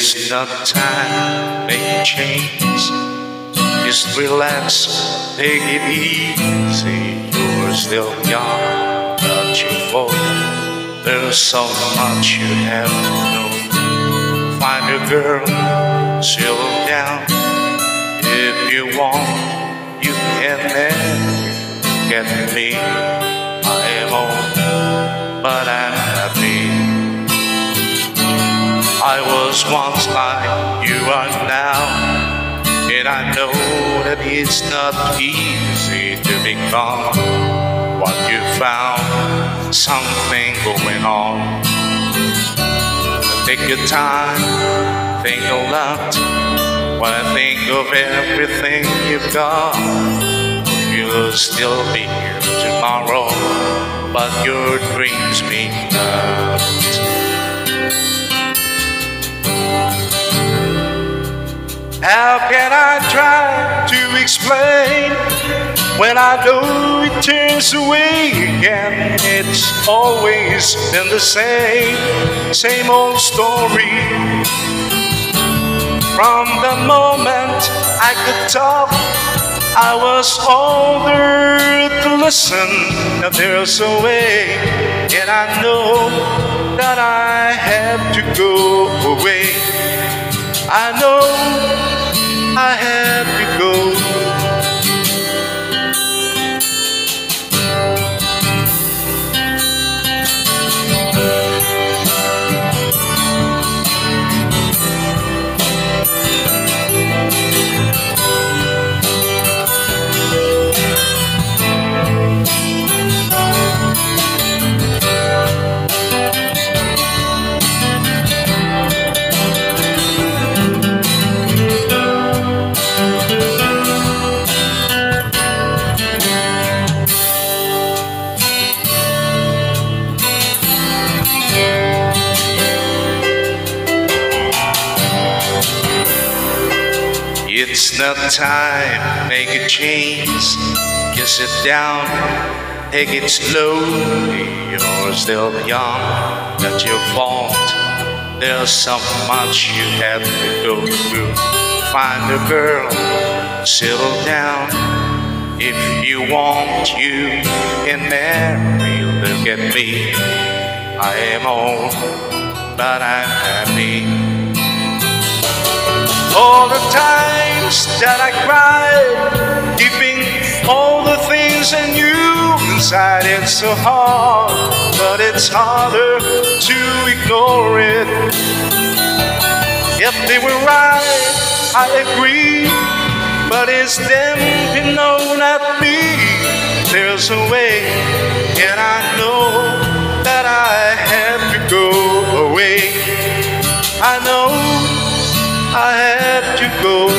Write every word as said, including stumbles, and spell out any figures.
It's not time, make a change. Just relax, take it easy. You're still young, not your fault. There's so much you have to know. Find a girl, settle down. If you want, you can never get me. I am old, but I'm happy. I was once like you are now, and I know that it's not easy to become what you found. Something going on. Take your time, think a lot. When I think of everything you've got, you'll still be here tomorrow, but your dreams mean not. How can I try to explain when I know it turns away again? It's always been the same, same old story. From the moment I could talk, I was older to listen. Now there's a way, and I know that I have to go away. I know I have to go. It's not time, make a change. Just sit down, take it slowly. You're still young, not your fault. There's so much you have to go through. Find a girl, settle down. If you want, you can marry. Look at me, I am old, but I'm happy. All the times that I cried, keeping all the things I knew inside, it's so hard, but it's harder to ignore it. If they were right, I agree, but it's them who know not me. There's a way, and I know that I have to go away. I know I have to go.